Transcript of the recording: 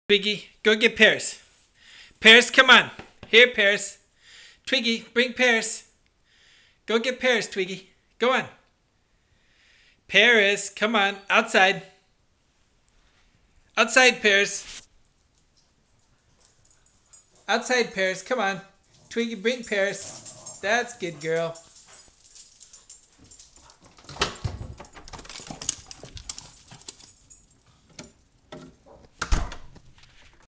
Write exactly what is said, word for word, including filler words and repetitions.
Twiggy, go get Paris. Paris, come on. Here, Paris. Twiggy, bring Paris. Go get Paris, Twiggy. Go on. Paris, come on. Outside. Outside, Paris. Outside, Paris. Come on. Twiggy, bring Paris. That's good, girl.